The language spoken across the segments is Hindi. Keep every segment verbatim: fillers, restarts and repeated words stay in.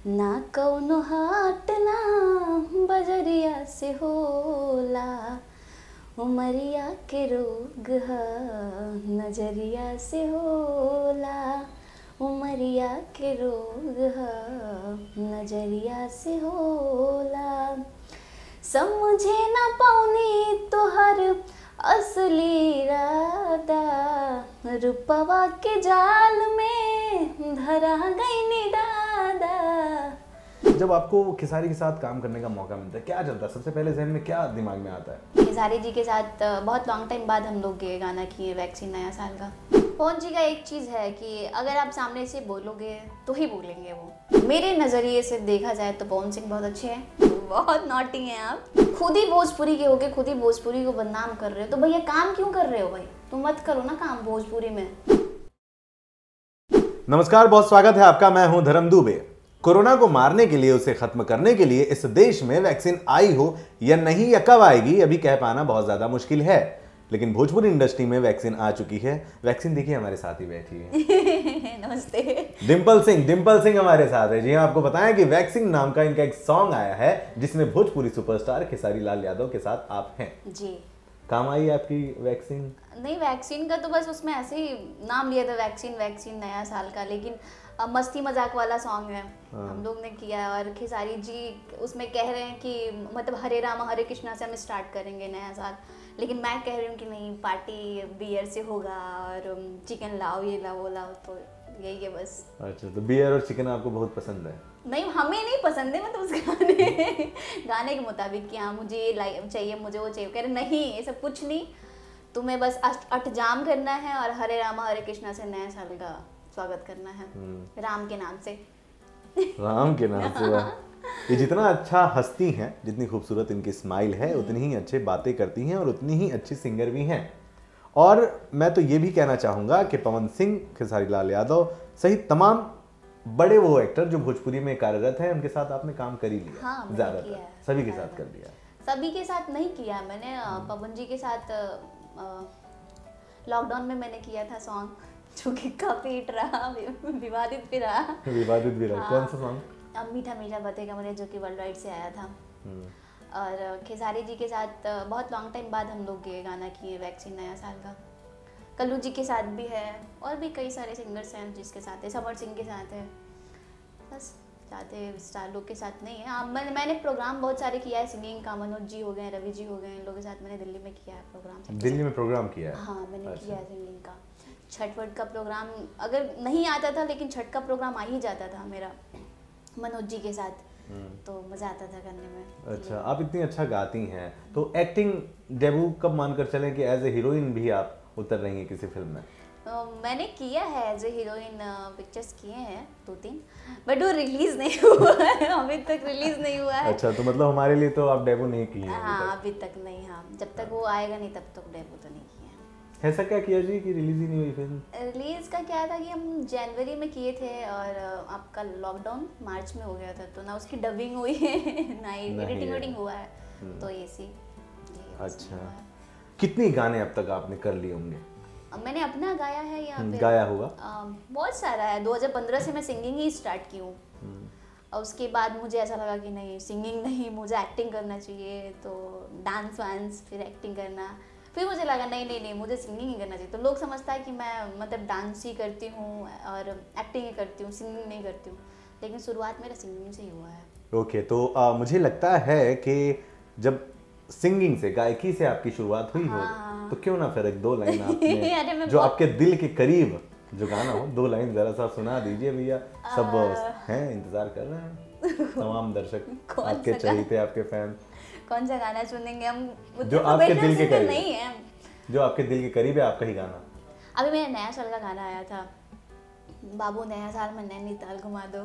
ना कौनो हाट ना बजरिया से होला, उमरिया के रोग ह नजरिया से होला, उमरिया के रोग ह नजरिया से होला। समझे ना पौनी तोहर असली इरादा, रूपवा के जाल में धरा गई दादा। जब आपको खेसारी के साथ काम करने का मौका मिलता है, क्या चलता है? सबसे पहले जहन में क्या दिमाग में आता है? खेसारी जी के साथ बहुत लॉन्ग टाइम बाद हम लोग ये गाना किए, वैक्सीन नया साल का। पवन जी का एक चीज़ है कि अगर आप सामने से बोलोगे तो ही बोलेंगे वो। मेरे नज़रिए से देखा जाए तो पवन सिंह बहुत अच्छे हैं, बहुत नॉटी हैं आप। खुद ही भोजपुरी के होके खुद ही भोजपुरी को बदनाम कर रहे हो, तो भैया काम क्यों कर रहे हो भाई? तुम मत करो ना काम भोजपुरी में। नमस्कार, बहुत स्वागत है आपका। मैं हूं धर्म दुबे। कोरोना को मारने के लिए, उसे खत्म करने के लिए इस देश में वैक्सीन आई हो या नहीं, या कब आएगी, अभी कह पाना बहुत ज्यादा मुश्किल है। लेकिन भोजपुरी इंडस्ट्री में वैक्सीन आ चुकी है। वैक्सीन देखिए हमारे साथ ही बैठी है। नमस्ते। डिम्पल सिंह डिम्पल सिंह हमारे साथ है। जी हाँ, आपको बताएं कि वैक्सीन नाम का इनका एक सॉन्ग आया है जिसमें भोजपुरी सुपरस्टार खेसारी लाल यादव के साथ आप हैं। जी, काम आई आपकी वैक्सीन? नहीं, वैक्सीन का तो बस उसमें ऐसे ही नाम लिया था, वैक्सीन वैक्सीन नया साल का, लेकिन अब मस्ती मजाक वाला सॉन्ग है। हाँ। हम लोग ने किया है और खेसारी जी उसमें कह रहे हैं कि मतलब हरे राम हरे कृष्णा से हम स्टार्ट करेंगे नया साल, लेकिन मैं कह रही हूँ कि नहीं, पार्टी बियर से होगा और चिकन लाओ, ये लाओ वो लाओ, तो यही है बस। अच्छा, तो बियर और चिकन आपको बहुत पसंद है? नहीं, हमें नहीं पसंद है, मतलब उस गाने गाने के मुताबिक कि हाँ मुझे ये लाइक चाहिए, मुझे वो चाहिए। कह रहे नहीं, ये सब कुछ नहीं, तुम्हें बस अष्टजाम करना है और हरे राम हरे कृष्णा से नए साल का स्वागत करना है, राम के नाम से। राम के नाम से। वाह, ये जितना अच्छा हंसती हैं, जितनी खूबसूरत इनकी स्माइल है, उतनी ही अच्छी बातें करती हैं और उतनी ही अच्छी सिंगर भी हैं। और मैं तो ये भी कहना चाहूँगा कि पवन सिंह, खेसारी लाल यादव सहित तमाम बड़े वो एक्टर जो भोजपुरी में कार्यरत हैं, उनके साथ आपने काम कर ही लिया। हाँ, ज़्यादातर सभी के साथ कर लिया। सभी के साथ नहीं किया मैंने। पवन जी के साथ लॉकडाउन में मैंने किया था सॉन्ग, जो कि काफी हिट रहा, विवादित भी रहा। विवादित भी रहा। कौन सा सॉन्ग? अब मीठा मीठा बतेगा मुझे, जो कि वर्ल्ड वाइड से आया था। और खेसारी जी के साथ बहुत लॉन्ग टाइम बाद हम लोग ये गाना किए, वैक्सीन नया साल का। कल्लू जी के साथ भी है और भी कई सारे सिंगर्स हैं जिसके साथ है, समर सिंह के साथ है, बस ज़्यादा स्टार लोग के साथ नहीं है। हाँ, मैं, मैंने प्रोग्राम बहुत सारे किया है सिंगिंग का। मनोज जी हो गए, रवि जी हो गए, इन लोगों के साथ मैंने दिल्ली में किया है प्रोग्राम। दिल्ली में प्रोग्राम किया है? हाँ, मैंने किया है सिंगिंग का। छठ वठ का प्रोग्राम अगर नहीं आता था, लेकिन छठ का प्रोग्राम आ ही जाता था मेरा मनोज जी के साथ, तो मज़ा आता था करने में। अच्छा, आप इतनी अच्छा गाती हैं, तो एक्टिंग डेब्यू कब मानकर चलें कि एज ए हीरोइन भी आप उतर रही हैं किसी फिल्म में? Uh, मैंने किया है एज ए हीरोइन, पिक्चर्स किए हैं दो तीन, बट वो रिलीज नहीं हुआ है, अभी तक रिलीज नहीं हुआ है। अच्छा, तो मतलब हमारे लिए तो आप डेब्यू नहीं किए हैं? हाँ, अभी तक नहीं। हाँ, जब तक वो आएगा नहीं तब तक डेब्यू तो नहीं किया है। ऐसा क्या किया जी कि रिलीज ही नहीं हुई फिल्म? रिलीज का क्या था कि हम जनवरी में किए थे और आपका लॉकडाउन मार्च में हो गया था, तो ना उसकी डबिंग हुई है ना एडिटिंग वेडिंग हुआ है, तो ये सी। अच्छा, कितनी गाने अब तक आपने कर लिए होंगे? मैंने अपना गाया है यहाँ पे, गाया हुआ बहुत सारा है। दो हज़ार पंद्रह से मैं सिंगिंग ही स्टार्ट की हूँ, और उसके बाद मुझे ऐसा लगा कि नहीं, सिंगिंग नहीं, मुझे एक्टिंग करना चाहिए, तो डांस वांस, फिर एक्टिंग करना। फिर मुझे लगा नहीं नहीं नहीं, मुझे सिंगिंग ही करना चाहिए। तो लोग समझता है कि मैं मतलब डांस ही करती हूँ और एक्टिंग ही करती हूँ, सिंगिंग नहीं करती हूँ, लेकिन शुरुआत मेरा सिंगिंग से ही हुआ है। ओके, तो आ, मुझे लगता है कि जब सिंगिंग से, गायकी से आपकी शुरुआत हुई हो, तो क्यों ना फिर एक दो लाइन आपने जो आपके दिल के करीब जो गाना हो, दो लाइन जरा सा सुना दीजिए भैया। सब हैं, इंतजार कर रहे हैं तमाम दर्शक, आपके चाहते, आपके फैन। कौन सा गाना सुनेंगे हम? जो आपके दिल के करीब नहीं है, जो आपके दिल के करीब है, आपका ही गाना। अभी मेरा नया साल का गाना आया था, बाबू नया साल में नैनीताल घुमा दो,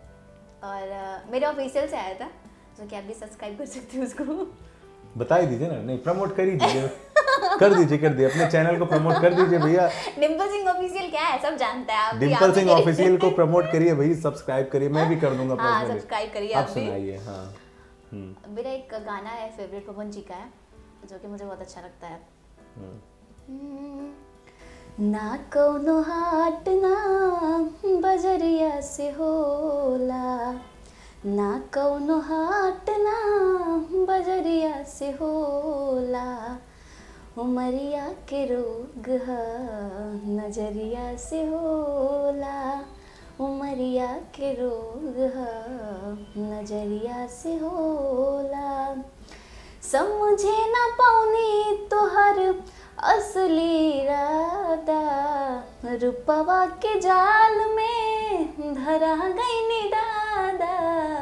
और मेरे ऑफिशियल से आया था, जो कि आप भी सब्सक्राइब कर सकते हो उसको। बता ही दीजिए ना। नहीं, प्रमोट कर ही दीजिए। कर दीजिए कर दीजिए अपने चैनल को प्रमोट कर दीजिए भैया। डिम्पल सिंह ऑफिशियल क्या है, सब जानता है। आप डिम्पल सिंह ऑफिशियल को प्रमोट करिए भाई, सब्सक्राइब करिए, मैं भी कर दूंगा। हाँ, सब्सक्राइब करिए आप भी। सुनाइए। हाँ, मेरा एक गाना है फेवरेट, पवन जी का है, जो कि मुझे बहुत अच्छा लगता है। ना कौनो हाट ना बजरिया से होला, ना कौनो हाट ना बजरिया से होला, उमरिया के रोग ह नजरिया से होला, उमरिया के रोग ह नजरिया से होला। समझे ना पौनी तोहर असली इरादा, रुपवा के जाल में धरा गई नी दादा।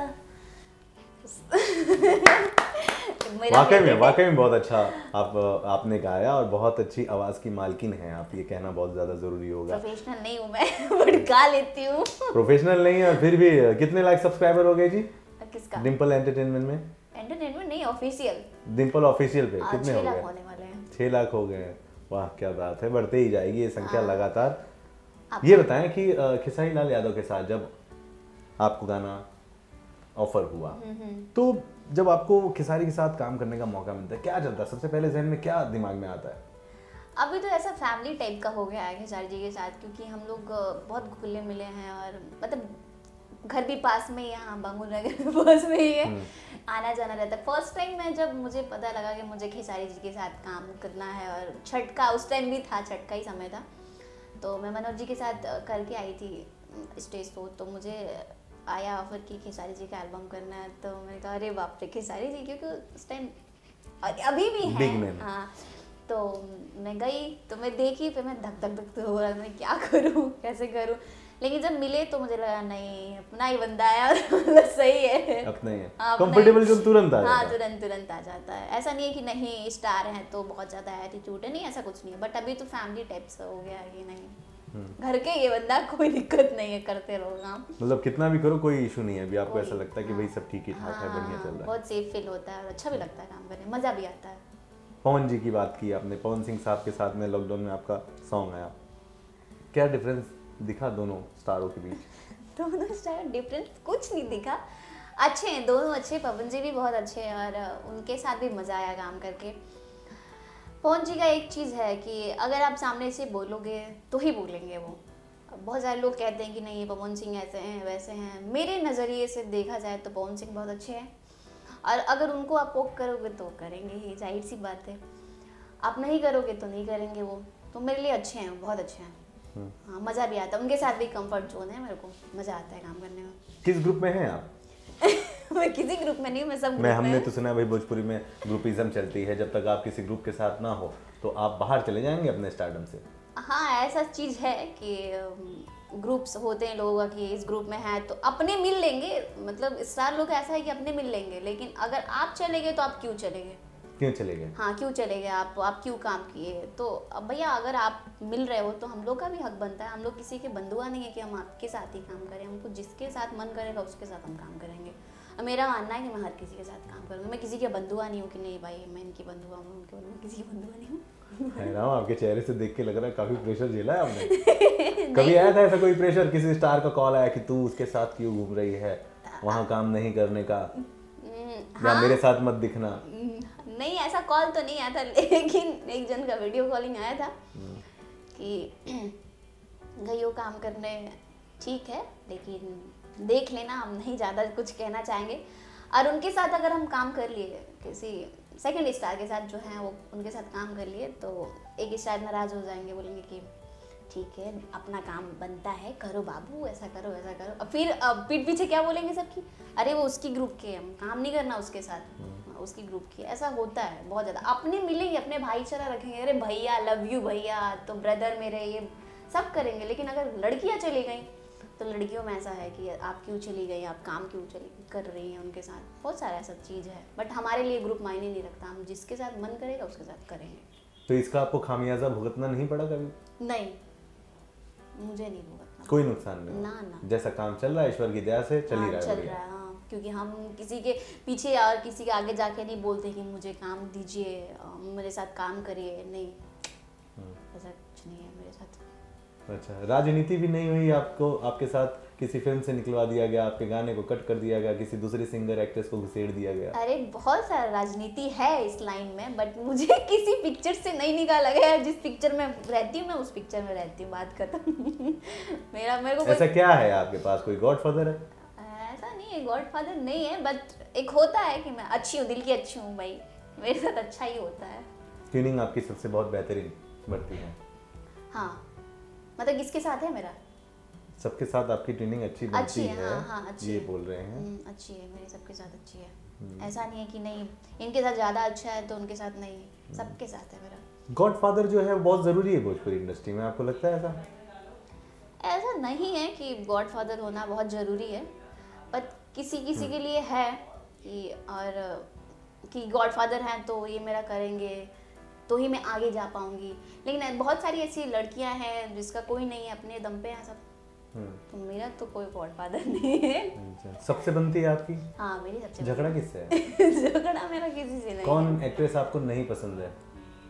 वाकई में वाकई में बहुत अच्छा आप आपने गाया और बहुत अच्छी आवाज की मालकिन हैं आप, ये कहना बहुत ज्यादा जरूरी होगा। प्रोफेशनल नहीं हूँ मैं, बट गा लेती हूँ। प्रोफेशनल नहीं है और फिर भी कितने लाख सब्सक्राइबर हो गए जी? किसका? डिम्पल एंटरटेनमेंट में? एंटरटेनमेंट नहीं, ऑफिशियल। डिम्पल ऑफिशियल पे कितने हो गए? होने वाले हैं। छह लाख हो गए। वाह क्या बात है, बढ़ते ही जाएगी ये संख्या लगातार। आप ये बताएं कि खेसारी लाल यादव के साथ जब आपको गाना ऑफर हुआ, तो जब आपको खेसारी के साथ काम करने का मौका मिलता है, क्या चलता है सबसे पहले जहन में, क्या दिमाग में आता है? अभी तो ऐसा फैमिली टाइप का हो गया है खेसारी जी के साथ, क्योंकि हम लोग बहुत घुले मिले हैं और मतलब घर भी पास में ही, यहाँ बांगुर नगर पास में ही है, आना जाना रहता है। फर्स्ट टाइम मैं जब मुझे पता लगा कि मुझे खेसारी जी के साथ काम करना है, और छठ का उस टाइम भी था, छठ का ही समय था, तो मैं मनोज जी के साथ करके आई थी स्टेज शो। तो मुझे आया ऑफर कि खेसारी जी का एल्बम करना है, तो मैंने कहा अरे बाप रे खेसारी जी, क्योंकि उस टाइम अभी भी है। हाँ, तो मैं गई, तो मैं देखी, फिर मैं धक धक धक हो रहा, मैं क्या करूँ कैसे करूँ, लेकिन जब मिले तो मुझे लगा नहीं अपना ही बंदा है और सही है, अपना ही है, कंफर्टेबल जो तुरंत आ जाता है। हाँ तुरंत तुरंत आ जाता है। ऐसा नहीं है कि नहीं स्टार हैं तो बहुत ज़्यादा एटीट्यूड है, नहीं ऐसा कुछ नहीं है, बट अभी तो फैमिली टाइप से हो गया है, ये नहीं घर के ये बंदा, कोई दिक्कत नहीं है, करते रहो काम, मतलब कितना भी करो कोई इशू नहीं है अभी आपको, ऐसा लगता है कि भाई सब ठीक ही ठाक है, बढ़िया चल रहा है, बहुत सेफ फील होता है और अच्छा भी लगता है काम करने, मज़ा भी आता है। पवन जी की बात की आपने, पवन सिंह साहब के साथ में लॉकडाउन में आपका सॉन्ग आया, क्या डिफरेंस दिखा दोनों स्टारों के बीच? दोनों स्टार डिफरेंस कुछ नहीं दिखा, अच्छे हैं दोनों, अच्छे, पवन जी भी बहुत अच्छे हैं और उनके साथ भी मज़ा आया काम करके। पवन जी का एक चीज़ है कि अगर आप सामने से बोलोगे तो ही बोलेंगे वो। बहुत सारे लोग कहते हैं कि नहीं पवन सिंह ऐसे हैं वैसे हैं, मेरे नज़रिए से देखा जाए तो पवन सिंह बहुत अच्छे हैं, और अगर उनको आप पोक करोगे तो करेंगे ही, जाहिर सी बात है, आप नहीं करोगे तो नहीं करेंगे वो, तो मेरे लिए अच्छे हैं, बहुत अच्छे हैं। हाँ मज़ा भी आता है, उनके साथ भी कंफर्ट जोन है, मेरे को मज़ा आता है काम करने में। किस ग्रुप में हैं आप? मैं किसी ग्रुप में नहीं, मैं सब ग्रुप मैं हमने में तो सुना है भाई भोजपुरी में ग्रुपिज्म चलती है, जब तक आप किसी ग्रुप के साथ ना हो तो आप बाहर चले जाएंगे अपने स्टारडम से। हाँ ऐसा चीज़ है कि ग्रुप्स होते हैं लोगों का कि इस ग्रुप में है तो अपने मिल लेंगे, मतलब स्टार लोग ऐसा है कि अपने मिल लेंगे, लेकिन अगर आप चले गए तो आप क्यों चले गए, क्यों चले गए? हाँ क्यों चले गए आप आप क्यों काम किए? तो अब भैया अगर आप मिल रहे हो तो हम लोग का भी हक बनता है, हम लोग किसी के बंधुआ नहीं है कि हम आपके साथ ही काम करें, हमको जिसके साथ मन करेगा उसके साथ हम काम करेंगे। अब मेरा मानना है कि मैं हर किसी के साथ काम करूँगी, मैं किसी के बंधुआ नहीं हूँ कि नहीं भाई मैं इनकी बंधुआ हूँ, उनके मैं किसी की बंधुआ नहीं हूँ। है ना, आपके चेहरे से देख के लग रहा है काफी प्रेशर झेला है आपने। कभी आया था ऐसा कोई प्रेशर, किसी स्टार का कॉल आया कि तू उसके साथ क्यों घूम रही है, वहाँ काम नहीं करने का, या हाँ? मेरे साथ मत दिखना? नहीं ऐसा कॉल तो नहीं आया था, लेकिन एक जन का वीडियो कॉलिंग आया था कि गयो काम करने ठीक है लेकिन देख लेना, हम नहीं ज़्यादा कुछ कहना चाहेंगे। और उनके साथ अगर हम काम कर लिए, किसी सेकंड स्टार के साथ जो हैं वो उनके साथ काम कर लिए, तो एक स्टार नाराज़ हो जाएंगे, बोलेंगे कि ठीक है अपना काम बनता है, करो बाबू ऐसा करो ऐसा करो, फिर पीठ पीछे क्या बोलेंगे सबकी, अरे वो उसकी ग्रुप के, हम काम नहीं करना उसके साथ, उसकी ग्रुप की। ऐसा होता है बहुत ज़्यादा, अपने मिलेंगे अपने भाईचारा रखेंगे, अरे भैया लव यू भैया, तो ब्रदर मेरे ये सब करेंगे, लेकिन अगर लड़कियाँ चली गई तो लड़कियों में ऐसा है कि आप क्यों चली गई, आप काम क्यों चली कर रही हैं उनके साथ, बहुत सारा ऐसा चीज़ है। बट हमारे लिए ग्रुप मायने नहीं रखता, हम जिसके साथ मन करेगा उसके साथ करेंगे। तो इसका आपको खामियाजा भुगतना नहीं पड़ा कभी? नहीं मुझे नहीं भुगतना, कोई नुकसान नहीं ना ना, जैसा काम चल रहा है ईश्वर की दया से चल ही रहा है, चल रहा है हाँ, क्योंकि हम किसी के पीछे और किसी के आगे जाके नहीं बोलते कि मुझे काम दीजिए, मेरे साथ काम करिए, नहीं ऐसा कुछ नहीं है मेरे साथ। अच्छा, राजनीति भी नहीं हुई आपको, आपके साथ किसी फिल्म से निकलवा दिया गया, आपके गाने को कट कर दिया गया, किसी दूसरे सिंगर एक्ट्रेस को घुसेड़ दिया गया? अरे बहुत सारा राजनीति है इस लाइन में, बट मुझे किसी पिक्चर से नहीं निकाला गया है, जिस पिक्चर में रहती हूँ मैं उस पिक्चर में रहती हूँ, बात खत्म। मेरा मेरे को ऐसा क्या है आपके पास, कोई गॉडफादर है? ऐसा नहीं नहीं, गॉडफादर नहीं है, बट एक होता है कि मैं अच्छी हूँ, दिल की अच्छी हूँ भाई, मेरे साथ अच्छा ही होता है। ट्यूनिंग आपकी सबसे बहुत बेहतरीन बढ़ती है। हाँ, मतलब किसके साथ है मेरा? सबके साथ आपकी ट्यूनिंग अच्छी बनती अच्छी है, है, हाँ, हाँ, अच्छी ये है। बोल रहे हैं। हम्म, अच्छी है, मेरे सबके साथ अच्छी है। ऐसा नहीं है कि नहीं इनके साथ ज़्यादा अच्छा है तो उनके साथ नहीं, सबके साथ है मेरा। गॉडफादर जो है बहुत ज़रूरी है भोजपुरी इंडस्ट्री में, आपको लगता है ऐसा? ऐसा नहीं है कि गॉडफादर होना बहुत ज़रूरी है, पर किसी किसी के लिए है कि और कि गॉडफादर हैं तो ये मेरा करेंगे तो ही मैं आगे जा पाऊंगी। लेकिन बहुत सारी ऐसी लड़कियां हैं जिसका कोई नहीं है, अपने दम पे हैं सब, तो मेरा तो कोई गॉडफादर नहीं है। अच्छा, सबसे बनती है आपकी? हाँ, मेरी सबसे झगड़ा किससे है? झगड़ा मेरा किसी से नहीं। कौन एक्ट्रेस आपको नहीं पसंद है?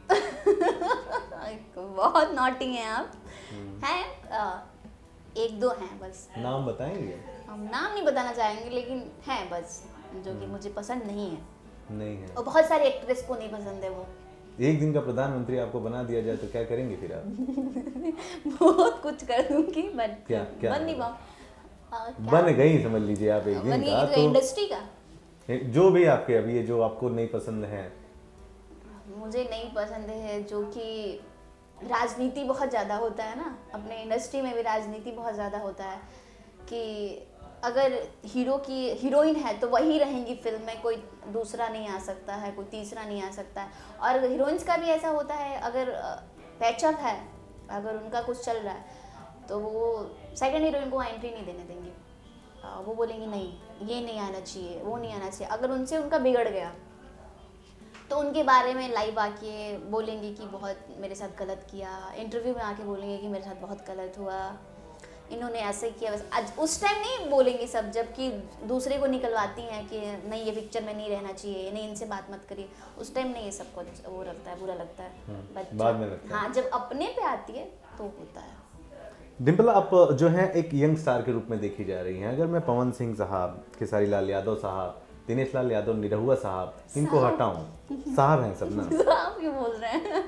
बहुत नॉटी हैं आप। हैं एक दो हैं बस। नाम बताएंगे? हम नाम नहीं बताना चाहेंगे, लेकिन हैं बस जो कि मुझे पसंद नहीं है। नहीं है। और बहुत सारी एक्ट्रेस को नहीं पसंद है वो। एक दिन का प्रधानमंत्री आपको बना दिया जाए तो क्या करेंगे फिर आप? बहुत कुछ कर दूंगी, बट क्या क्या बन नहीं पाऊँ। बन गई समझ लीजिए आप एक दिन का, तो इंडस्ट्री का जो भी आपके अभी ये जो आपको नहीं पसंद है। मुझे नहीं पसंद है जो कि राजनीति बहुत ज़्यादा होता है ना, अपने इंडस्ट्री में भी राजनीति बहुत ज़्यादा होता है कि अगर हीरो की हीरोइन है तो वही रहेंगी फिल्म में, कोई दूसरा नहीं आ सकता है, कोई तीसरा नहीं आ सकता है। और हीरोइंस का भी ऐसा होता है, अगर पैचअप है, अगर उनका कुछ चल रहा है तो वो सेकंड हीरोइन को एंट्री नहीं देने देंगे। वो बोलेंगे नहीं ये नहीं आना चाहिए, वो नहीं आना चाहिए। अगर उनसे उनका बिगड़ गया तो उनके बारे में लाइव आके बोलेंगे कि बहुत मेरे साथ गलत किया, इंटरव्यू में आके बोलेंगे कि मेरे साथ बहुत गलत हुआ, इन्होंने ऐसे किया वैसे। आज उस टाइम नहीं बोलेंगे सब, जबकि दूसरे को निकलवाती हैं कि नहीं ये पिक्चर में नहीं रहना चाहिए, नहीं इनसे बात मत करिए, उस टाइम नहीं ये सबको वो लगता है, बुरा लगता है। बट बाद में लगता है। हाँ, जब अपने पे आती है तो होता है। डिम्पल, आप जो है एक यंग स्टार के रूप में देखी जा रही हैं। अगर मैं पवन सिंह साहब, खेसारी लाल यादव साहब, दिनेश लाल यादव, निरहुआ साहब, इनको हटाऊं, साहब हैं सब ना। साहब क्यों बोल रहे हैं?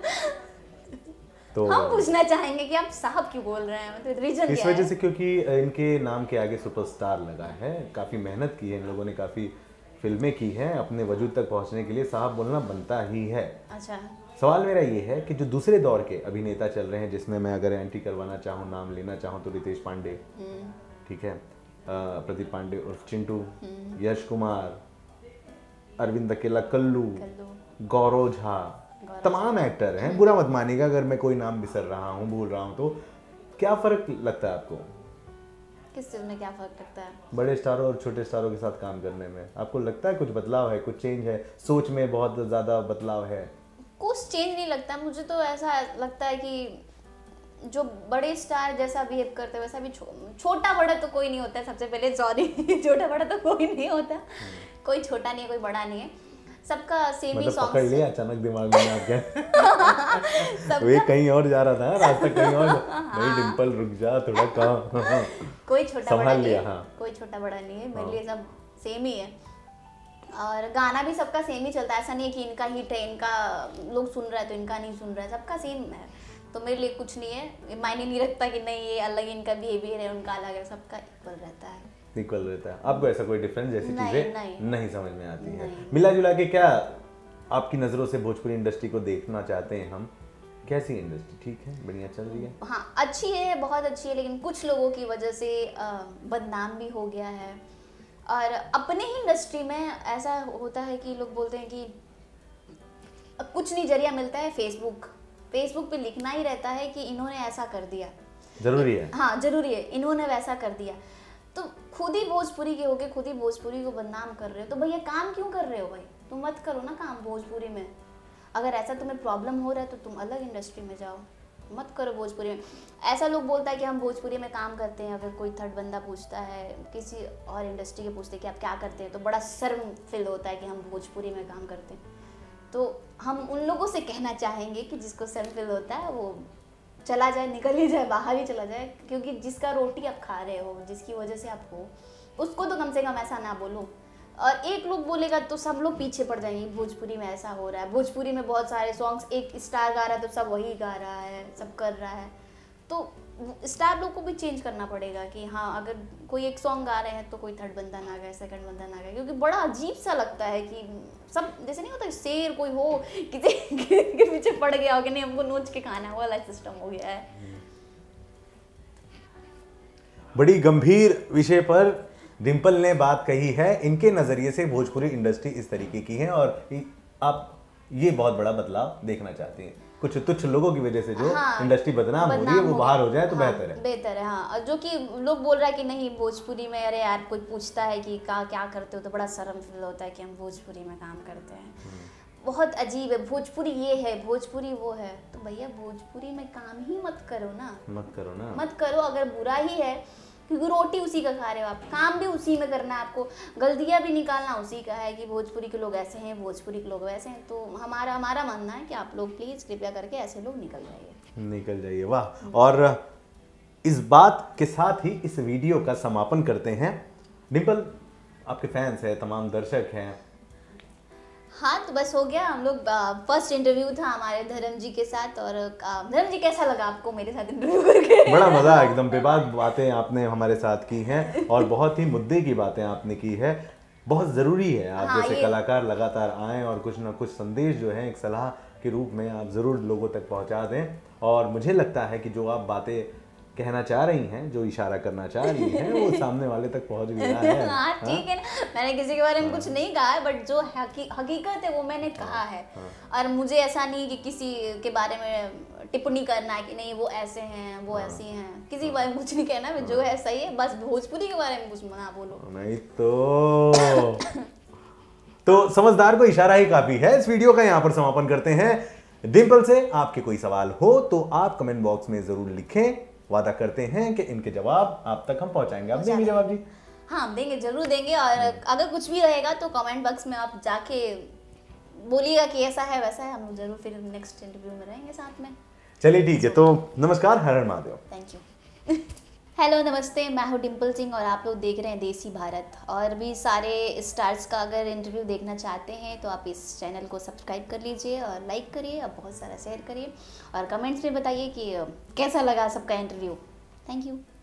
तो हम पूछना चाहेंगे कि आप साहब क्यों बोल रहे हैं, मतलब रीजन इस क्या वजह है? से क्योंकि इनके नाम के आगे सुपरस्टार लगा है, काफ़ी मेहनत की है इन लोगों ने, काफ़ी फिल्में की हैं, अपने वजूद तक पहुंचने के लिए साहब बोलना बनता ही है। अच्छा, सवाल मेरा ये है कि जो दूसरे दौर के अभिनेता चल रहे हैं, जिसमें मैं अगर एंट्री करवाना चाहूँ, नाम लेना चाहूँ तो रितेश पांडे, ठीक है, प्रदीप पांडे उर्फ चिंटू, यश कुमार, अरविंद अकेला, कल्लू, गौरव झा, तमाम एक्टर हैं। बुरा मत मानिएगा अगर मैं कोई नाम बिसर रहा हूँ, भूल रहा हूँ तो। क्या फर्क लगता है आपको? किस चीज में क्या फर्क लगता है? बड़े स्टारों और छोटे स्टारों के साथ काम करने में आपको लगता है कुछ बदलाव है, कुछ चेंज है, सोच में बहुत ज्यादा बदलाव है? कुछ चेंज नहीं लगता मुझे तो। ऐसा लगता है कि जो बड़े स्टार जैसा बिहेव करते हैं वैसा भी छो, छोटा बड़ा तो कोई नहीं होता है। सबसे पहले सॉरी, छोटा बड़ा तो कोई नहीं होता, कोई छोटा नहीं है, कोई बड़ा नहीं है, सबका सेम ही सॉन्ग। पकड़ लिया अचानक दिमाग में आपके। वे कहीं और जा रहा था, रास्ता कहीं और। नहीं डिम्पल रुक जा थोड़ा, कहाँ कोई छोटा बड़ा नहीं है, हाँ। कोई छोटा बड़ा नहीं है, मेरे लिए सब सेम ही है। और गाना भी सबका सेम ही चलता है, ऐसा नहीं है कि इनका हिट है, इनका लोग सुन रहा है तो इनका नहीं सुन रहा है, सबका सेम है। तो मेरे लिए कुछ नहीं है, मायने नहीं रखता कि नहीं ये अलग इनका बिहेवियर है, उनका अलग है, सबका इक्वल रहता है। इक्वल रहता है। आपको ऐसा कोई डिफरेंस जैसी चीजें नहीं, नहीं समझ में आती है? मिला जुला के क्या आपकी नज़रों से भोजपुरी इंडस्ट्री को देखना चाहते हैं हम? कैसी इंडस्ट्री? ठीक है, बढ़िया चल रही है? हाँ, अच्छी है, बहुत अच्छी है, लेकिन कुछ लोगों की वजह से बदनाम भी हो गया है। और अपने ही इंडस्ट्री में ऐसा होता है कि लोग बोलते हैं कि कुछ नहीं, जरिया मिलता है फेसबुक, फेसबुक पे लिखना ही रहता है कि इन्होंने ऐसा कर दिया, जरूरी है। हाँ जरूरी है, इन्होंने वैसा कर दिया। तो खुद ही भोजपुरी के होके खुद ही भोजपुरी को बदनाम कर रहे हो, तो भैया काम क्यों कर रहे हो भाई? तुम मत करो ना काम भोजपुरी में। अगर ऐसा तुम्हें प्रॉब्लम हो रहा है तो तुम अलग इंडस्ट्री में जाओ, मत करो भोजपुरी में। ऐसा लोग बोलता है कि हम भोजपुरी में काम करते हैं, अगर कोई थर्ड बंदा पूछता है, किसी और इंडस्ट्री के पूछते हैं कि आप क्या करते हैं, तो बड़ा शर्म फील होता है कि हम भोजपुरी में काम करते हैं। तो हम उन लोगों से कहना चाहेंगे कि जिसको शर्म फील होता है वो चला जाए, निकल ही जाए, बाहर ही चला जाए, क्योंकि जिसका रोटी आप खा रहे हो, जिसकी वजह से आप हो, उसको तो कम से कम ऐसा ना बोलो। और एक लोग बोलेगा तो सब लोग पीछे पड़ जाएंगे, भोजपुरी में ऐसा हो रहा है, भोजपुरी में बहुत सारे सॉन्ग्स एक स्टार गा रहा है तो सब वही गा रहा है, सब कर रहा है। तो स्टार लोग को भी चेंज करना पड़ेगा कि हाँ अगर कोई एक सॉन्ग गा रहे हैं तो कोई थर्ड बंदा ना गाए, सेकंड बंदा ना गाए, क्योंकि बड़ा अजीब सा लगता है कि सब जैसे नहीं होता शेर कोई हो किसी के पीछे पड़ गया हो कि नहीं हमको नोच के खाना, वाला सिस्टम हो गया है। बड़ी गंभीर विषय पर डिम्पल ने बात कही है। इनके नजरिए से भोजपुरी इंडस्ट्री इस तरीके की है और आप ये बहुत बड़ा बदलाव देखना चाहती हैं। कुछ तुच्छ लोगों की वजह से जो हाँ, इंडस्ट्री बदनाम हो रही है वो बाहर हो जाए तो हाँ, बेहतर है। बेहतर है हाँ। और जो कि लोग बोल रहा है कि नहीं भोजपुरी में, अरे यार कोई पूछता है कि का क्या करते हो तो बड़ा शर्म फील होता है कि हम भोजपुरी में काम करते हैं। बहुत अजीब है, भोजपुरी ये है भोजपुरी वो है, तो भैया भोजपुरी में काम ही मत करो ना, मत करो ना मत करो। अगर बुरा ही है क्योंकि रोटी उसी का खा रहे हो आप, काम भी उसी में करना है आपको, गलतियाँ भी निकालना उसी का है कि भोजपुरी के लोग ऐसे हैं, भोजपुरी के लोग वैसे हैं। तो हमारा हमारा मानना है कि आप लोग प्लीज़ कृपया करके ऐसे लोग निकल जाइए, निकल जाइए। वाह। और इस बात के साथ ही इस वीडियो का समापन करते हैं। डिम्पल, आपके फैंस हैं, तमाम दर्शक हैं। हाँ तो बस हो गया, हम लोग फर्स्ट इंटरव्यू था हमारे धर्म जी के साथ। और धर्म जी कैसा लगा आपको मेरे साथ इंटरव्यू करके? बड़ा मजा, एकदम बेबाक बातें आपने हमारे साथ की हैं और बहुत ही मुद्दे की बातें आपने की है। बहुत ज़रूरी है आप हाँ, जैसे कलाकार लगातार आएँ और कुछ ना कुछ संदेश जो है एक सलाह के रूप में आप ज़रूर लोगों तक पहुंचा दें। और मुझे लगता है कि जो आप बातें कहना चाह रही हैं, जो इशारा करना चाह रही हैं, वो सामने वाले तक पहुंच भी रहा है। हाँ ठीक है ना, मैंने किसी के बारे में कुछ नहीं कहा है, बट जो हकीकत है वो मैंने कहा है। और मुझे ऐसा नहीं कि किसी के बारे में टिप्पणी करना है कि नहीं वो ऐसे हैं वो ऐसी हैं, किसी के बारे में कुछ नहीं कहना, जो है सही है, बस भोजपुरी के बारे में कुछ ना बोलो। नहीं तो तो समझदार को इशारा ही काफी है। इस वीडियो का यहाँ पर समापन करते हैं। डिम्पल से आपके कोई सवाल हो तो आप कमेंट बॉक्स में जरूर लिखें। वादा करते हैं कि इनके जवाब आप तक हम पहुंचाएंगे। आप देंगे जवाब जी? हाँ देंगे, जरूर देंगे। और अगर कुछ भी रहेगा तो कमेंट बॉक्स में आप जाके बोलिएगा कि ऐसा है वैसा है, हम जरूर फिर नेक्स्ट इंटरव्यू में रहेंगे साथ में। चलिए ठीक है, तो नमस्कार, हर हर महादेव। Thank you. हेलो नमस्ते, मैं हूँ डिम्पल सिंह और आप लोग देख रहे हैं देसी भारत। और भी सारे स्टार्स का अगर इंटरव्यू देखना चाहते हैं तो आप इस चैनल को सब्सक्राइब कर लीजिए और लाइक करिए और बहुत सारा शेयर करिए और कमेंट्स में बताइए कि कैसा लगा सबका इंटरव्यू। Thank you.